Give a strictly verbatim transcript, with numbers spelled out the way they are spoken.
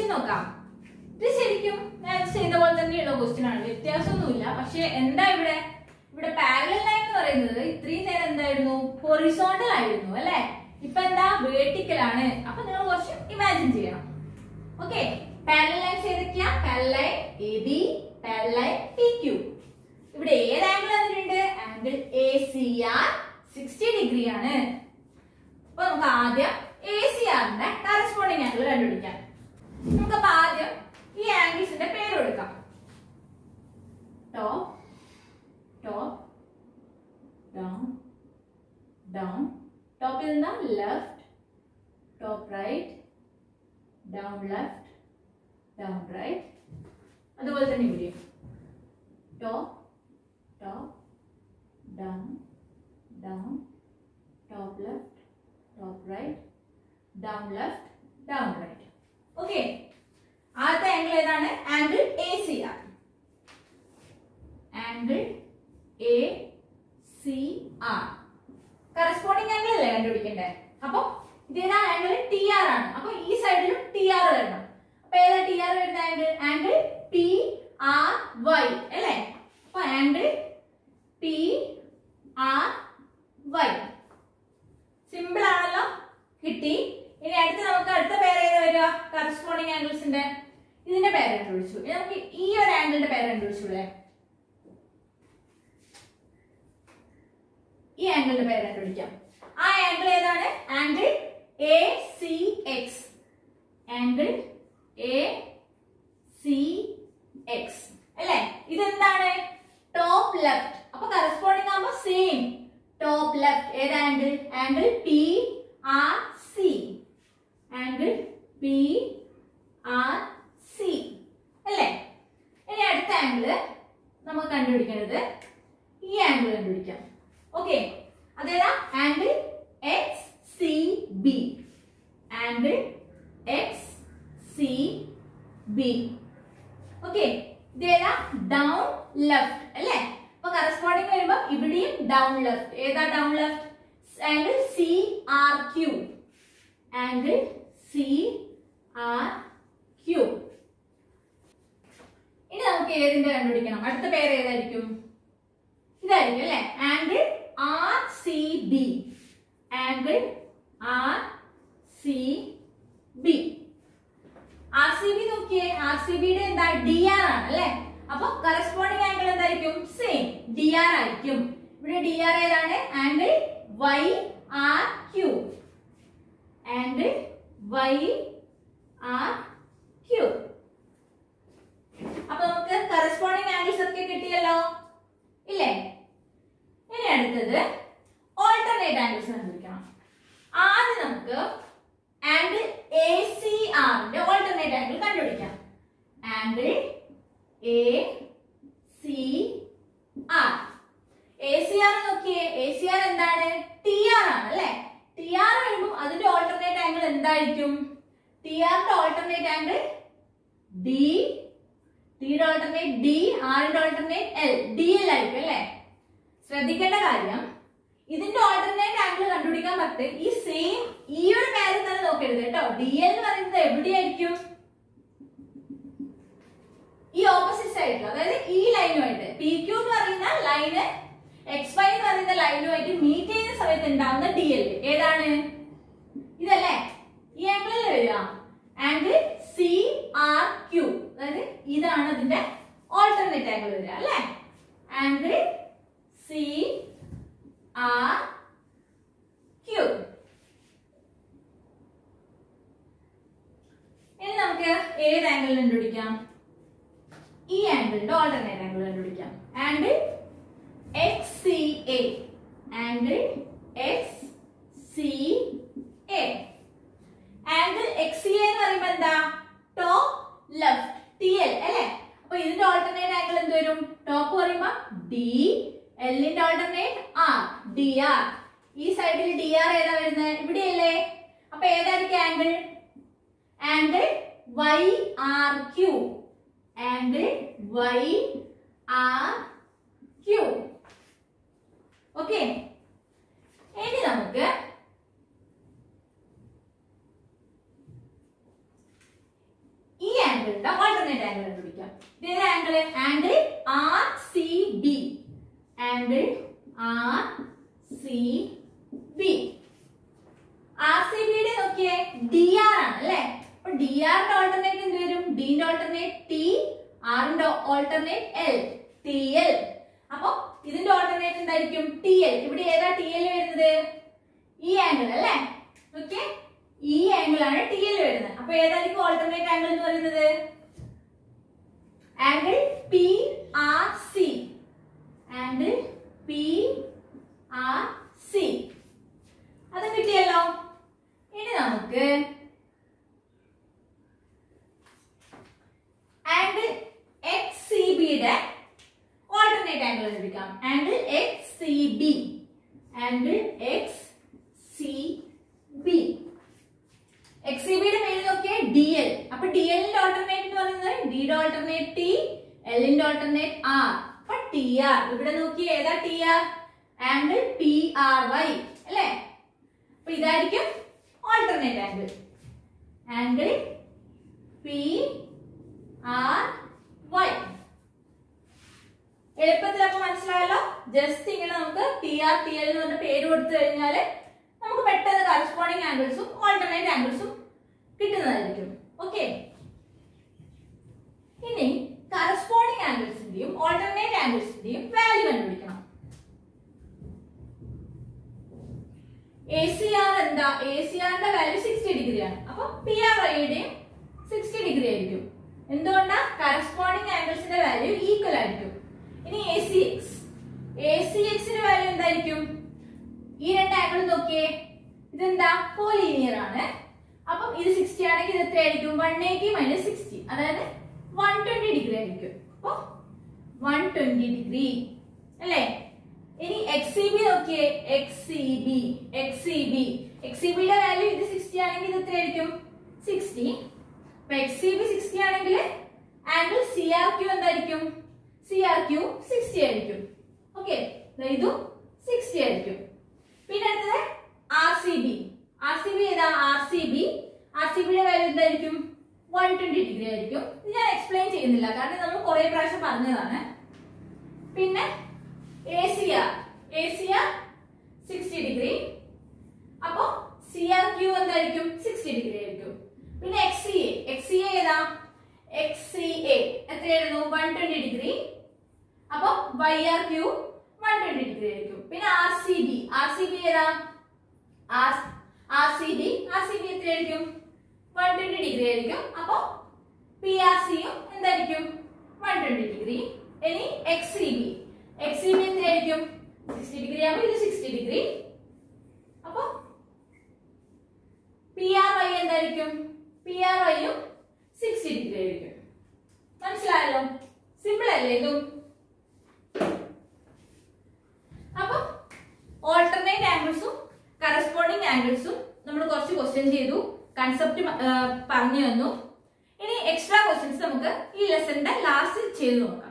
Question നോക്കാം. ഇത് ശരിക്കും ഞാൻ ചെയ്ത പോലെ തന്നെയുള്ള ക്വസ്റ്റ്യൻ ആണ്, വ്യത്യാസമൊന്നുമില്ല. പക്ഷെ എന്താ ഇവിടെ ഇവിടെ പാരലൽ ലൈൻ എന്ന് പറയുന്നത് ഇത്രയും നേരം എന്തായിരുന്നു, ഹൊറിസോണ്ടൽ ആയിരുന്നു അല്ലെ. ഇപ്പൊ എന്താ, വേർട്ടിക്കൽ ആണ്. അപ്പൊ നിങ്ങൾ കുറച്ച് ഇമാജിൻ ചെയ്യണം. ഓക്കെ, പാരലൽ ലൈൻസ് ഏതൊക്കെയാ? Parallel line A B, parallel line P Q. ഇവിടെ ഏത് ആംഗിൾ തന്നിട്ടുണ്ട്? Angle A C R sixty degree ആണ്. അപ്പൊ നമുക്ക് ആദ്യം എ സി ആറിന്റെ കറസ്പോണ്ടിങ് ആംഗിൾ കണ്ടുപിടിക്കാം. നമുക്കപ്പോ ആദ്യം ഈ ആംഗിൾസിന്റെ പേര് കൊടുക്കാം. Top, top, down, down. ടോപ്പിൽ നിന്ന് left, top right, down left, down right. അതുപോലെ തന്നെ ഇവിടെ top, top, down, down, top left, top right, down left, down right. Okay, ആദ്യത്തെ ആംഗിൾ ഏതാണ്? Angle A C R. Angle A C R corresponding angle അല്ലേ കണ്ടുപിടിക്കണ്ടേ? അപ്പൊ ഇതേതാ? Angle T R ആണ്. അപ്പൊ ഈ സൈഡിലും ടി ആർ വരണം. അപ്പൊ ഏതാ ടി ആർ വരുന്ന angle? Angle P R Y അല്ലേ. അപ്പൊ angle P R Y simple ആണല്ലോ, കിട്ടി. ഇനി അടുത്ത് നമുക്ക് അടുത്ത പേര് ഏത് വരിക? കറസ്പോണ്ടിങ് ആംഗിൾസിന്റെ ഇതിന്റെ പേര് കണ്ടുപിടിച്ചു. ഇനി നമുക്ക് ഈ ഒരു ആംഗിളിന്റെ പേര് കണ്ടുപിടിച്ചൂടെ? ഈ ആംഗിളിന്റെ പേര് കണ്ടുപിടിക്കാം. ആ ആംഗിൾ ഏതാണ്? Angle A C X. Angle A C X അല്ലേ. ഇതെന്താണ്? Top left. അപ്പൊ കറസ്പോണ്ടിങ് ആകുമ്പോ സെയിം ടോപ്പ് ലെഫ്റ്റ്. ഏത് angle? Angle P R C. Angle P R C അല്ലേ. ഇനി അടുത്ത ആംഗിള് നമുക്ക് കണ്ടുപിടിക്കേണ്ടത് ഈ ആംഗിൾ കണ്ടുപിടിക്കാം. ഓക്കെ, അതേതാ? Angle X C B. Angle X C B. Okay, ഇതേതാ? ഡൗൺ ലെഫ്റ്റ് അല്ലേ. അപ്പൊ കറസ്പോണ്ടിങ് വരുമ്പോ ഇവിടെയും ഡൗൺ ലെഫ്റ്റ്. ഏതാ down left? Angle C R Q. Angle C R Q. ഇനി നമുക്ക് ഏതിന്റെ കണ്ടുപിടിക്കണം? അടുത്ത പേര് ഏതായിരിക്കും? ഇതായിരിക്കും അല്ലെ. Angle R C B. Angle R C B. R C B നോക്കിയേ, ആർ സി ബിയുടെ എന്താ? ഡി ആർ ആണ് അല്ലെ. അപ്പൊ കറസ്പോണ്ടിങ് ആംഗിൾ എന്തായിരിക്കും? സെയിം ഡി ആർ ആയിരിക്കും. ഇവിടെ ഡി ആർ ഏതാണ്? Angle Y R Q. Angle Y R Q. അപ്പൊ നമുക്ക് കറസ്പോണ്ടിങ് ആംഗിൾസ് ഒക്കെ കിട്ടിയല്ലോ ഇല്ലേ. ഇനി അടുത്തത് ഓൾട്ടർനേറ്റ് ആംഗിൾസ് കണ്ടുപിടിക്കണം. ആദ്യം നമുക്ക് ആംഗിൾ എ സി ആറിന്റെ ഓൾട്ടർനേറ്റ് ആംഗിൾ കണ്ടുപിടിക്കാം. Angle A C R. A C R നോക്കിയേ, എ സി ആർ എന്താണ്? ടി ആർ ആണ് അല്ലെ. ടി ആർ വരുമ്പോൾ അതിന്റെ ഓൾട്ടർനേറ്റ് ആംഗിൾ എന്തായിരിക്കും? ടി ആറിന്റെ ഓൾട്ടർനേറ്റ് ആംഗിൾ ഡി. ടിയുടെ ഓൾട്ടർനേറ്റ് ഡി, ആറിന്റെ ഓൾട്ടർനേറ്റ് എൽ. ഡി എൽ ആയിരിക്കും അല്ലെ. ശ്രദ്ധിക്കേണ്ട കാര്യം, ഇതിന്റെ ഓൾട്ടർനേറ്റ് ആംഗിൾ കണ്ടുപിടിക്കാൻ പറ്റും ഈ സെയിം ഈ ഒരു പേര് തന്നെ നോക്കരുത് കേട്ടോ. ഡി എൽ എന്ന് പറയുന്നത് എവിടെയായിരിക്കും? ഈ ഓപ്പോസിറ്റ് സൈഡിൽ, അതായത് ഈ ലൈനുമായിട്ട്. പി ക്യൂ എന്ന് പറയുന്ന ലൈന് എക്സ് വൈ എന്ന് പറയുന്ന ലൈനുമായിട്ട് മീറ്റ് ചെയ്യുന്ന സമയത്ത് ഉണ്ടാവുന്ന ഡി എൽ ഏതാണ്? ഇതല്ലേ. ഈ ആംഗിളിൽ വരിക ആംഗിൾ സി ആർ ക്യൂ. അതായത് ഇതാണ് അതിന്റെ ഓൾട്ടർനേറ്റ് ആംഗിൾ വരിക അല്ലെ. Angle C R Q. ഇനി നമുക്ക് ഏത് ആംഗിൾ കണ്ടുപിടിക്കാം? ഈ ആംഗിളിന്റെ ഓൾട്ടർനേറ്റ് ആംഗിൾ കണ്ടുപിടിക്കാം. Angle X C A. Angle X C A. Angle X C A എന്ന് പറയുമ്പോ എന്താ? ടോപ്പ് ലെഫ്റ്റ് ടി എൽ അല്ലെ. അപ്പൊ ഇതിന്റെ ഓൾട്ടർനേറ്റ് ആംഗിൾ എന്ത് വരും? ടോപ്പ് പറയുമ്പോ ഡി, എല്ലിന്റെ ഓൾട്ടർനേറ്റ് ആർ, ഡി ആർ. ഈ സൈഡിൽ ഡി ആർ ഏതാ വരുന്നത്? ഇവിടെയല്ലേ. അപ്പൊ ഏതായിരിക്കും angle? Angle Y R Q. Angle Y R Q. Okay, ഇനി നമുക്ക് ഈ ആംഗിളിന്റെ ഓൾട്ടർനേറ്റ് ആംഗിൾ കണ്ടുപിടിക്കാം. ഇതേത് angle? Angle R C B. Angle R C B. R C ബിയുടെ നോക്കിയേ ഡി ആർ ആണ് അല്ലെ. അപ്പൊ ഡി ആറിന്റെ ഓൾട്ടർനേറ്റ് എന്ത് വരും? ഡിന്റെ ഓൾട്ടർനേറ്റ് ടി, ആറിന്റെ ഓൾട്ടർനേറ്റ് എൽ, ടി എൽ. അപ്പൊ ഇതിന്റെ ഓൾട്ടർനേറ്റ് എന്തായിരിക്കും? T L. ഇവിടെ ഏതാ ടി എൽ വരുന്നത്? ഈ ആംഗിൾ അല്ലെ. ഓക്കെ, ഈ ആംഗിൾ ആണ് ടി എൽ വരുന്നത്. അപ്പൊ ഏതായിരിക്കും ഓൾട്ടർനേറ്റ് ആംഗിൾ എന്ന് പറയുന്നത്? Angle P R C. Angle P R C. അത് കിട്ടിയല്ലോ. ഇനി നമുക്ക് ആംഗിൾ എക്സ് സി ബിയുടെ ഓൾട്ടർനേറ്റ് ആംഗിൾ കണ്ടുപിടിക്കാം. Angle X C B. Angle X C B. X C ബിയുടെ പേര് നോക്കിയേ ഡി എൽ. അപ്പൊ ഡി എല്ലിന്റെ ഓൾട്ടർനേറ്റ് എന്ന് പറയുന്നത് ഡിയുടെ ഓൾട്ടർനേറ്റ് ടി, എല്ലിന്റെ ഓൾട്ടർനേറ്റ് ആർ. അപ്പൊ ടി ആർ ഇവിടെ നോക്കിയേ ഏതാ T R? Angle P R Y അല്ലേ. അപ്പൊ ഇതായിരിക്കും alternate angle. Angle P R Y. എളുപ്പത്തിൽ അപ്പൊ മനസ്സിലായല്ലോ. ജസ്റ്റ് ഇങ്ങനെ നമുക്ക് ടി ആർ ടി എൽ എന്ന് പറഞ്ഞ പേര് കൊടുത്തു കഴിഞ്ഞാൽ നമുക്ക് പെട്ടെന്ന് കറസ്പോണ്ടിങ് ആംഗിൾസും ഓൾട്ടർനേറ്റ് ആംഗിൾസും കിട്ടുന്നതായിരിക്കും. ഓക്കെ, ഇനി കറസ്പോണ്ടിങ് ആംഗിൾസിന്റെയും ഓൾട്ടർനേറ്റ് ആംഗിൾസിന്റെയും വാല്യൂ കണ്ടുപിടിക്കണം. എ സി ആർ എന്താ? എ സി ആറിന്റെ വാല്യൂ സിക്സ്റ്റി ഡിഗ്രി ആണ്. അപ്പൊ പി ആർ വൈയുടെയും സിക്സ്റ്റി ഡിഗ്രി ആയിരിക്കും. എന്തുകൊണ്ടാ? കറസ്പോണ്ടിങ് ആംഗിൾസിന്റെ വാല്യൂ ഈക്വൽ ആയിരിക്കും. ഇനി A C X. A C എക്സിന്റെ വാല്യൂ എന്തായിരിക്കും? ഈ രണ്ട് ആംഗിൾ നോക്കിയേ, ഇതെന്താ? കോലീനിയർ ആണ്. അപ്പം ഇത് സിക്സ്റ്റി ആണെങ്കിൽ ഇത് എത്രയായിരിക്കും? വൺ എയ്റ്റി മൈനസ് സിക്സ്റ്റി, അതായത് വൺ ട്വന്റി ഡിഗ്രി ആയിരിക്കും. അപ്പൊ വൺ ട്വന്റി ഡിഗ്രി അല്ലേ. ഇനി എക്സ് സി ബി നോക്കിയേ, X C B. X C B X C ബിയുടെ വാല്യൂ ഇത് സിക്സ്റ്റി ആണെങ്കിൽ ഇത് എത്രയായിരിക്കും? സിക്സ്റ്റി. അപ്പൊ എക്സ് സി ബി സിക്സ്റ്റി ആണെങ്കിൽ ആംഗിൾ സി ആർ ക്യൂ എന്തായിരിക്കും? സി ആർ ക്യൂ സിക്സ്റ്റി ആയിരിക്കും. ഓക്കെ, ഇതും സിക്സ്റ്റി ആയിരിക്കും. പിന്നെ അടുത്തത് R C B. R C B ഏതാ? R C B. R C ബിയുടെ വാല്യൂ എന്തായിരിക്കും? വൺ ട്വന്റി ഡിഗ്രി ആയിരിക്കും. ഇത് ഞാൻ എക്സ്പ്ലെയിൻ ചെയ്യുന്നില്ല, കാരണം നമ്മൾ കുറെ പ്രാവശ്യം പറഞ്ഞതാണ്. പിന്നെ A C R. A C R sixty degree. അപ്പൊ സി ആർ ക്യൂ എന്തായിരിക്കും? സിക്സ്റ്റി ഡിഗ്രി ആയിരിക്കും. പിന്നെ X C A. X C A ഏതാ? എക്സ് സി എ എത്രയായിരുന്നു? One twenty degree. അപ്പൊ Y R Q one twenty degree ആയിരിക്കും. പിന്നെ R C B. R C B ഏതാ? R C B. R C B എത്രയായിരിക്കും? One twenty degree ആയിരിക്കും. അപ്പൊ P R സിയും എന്തായിരിക്കും? One twenty degree. ഇനി X C B. X C B എത്രയായിരിക്കും? സിക്സ്റ്റി ഡിഗ്രി ആകുമ്പോൾ ഇത് സിക്സ്റ്റി ഡിഗ്രി. അപ്പൊ പി ആർ വൈ എന്തായിരിക്കും? പി ആർ വൈയും സിക്സ്റ്റി ഡിഗ്രി ആയിരിക്കും. മനസ്സിലായല്ലോ? സിമ്പിൾ അല്ലേ ഇതും? അപ്പൊ ഓൾട്ടർനേറ്റ് ആംഗിൾസും കറസ്പോണ്ടിങ് ആംഗിൾസും നമ്മൾ കുറച്ച് ക്വസ്റ്റ്യൻ ചെയ്തു, കൺസെപ്റ്റ് പറഞ്ഞു തന്നു. ഇനി എക്സ്ട്രാ ക്വസ്റ്റ്യൻസ് നമുക്ക് ഈ ലെസന്റെ ലാസ്റ്റ് ചെയ്ത് നോക്കാം.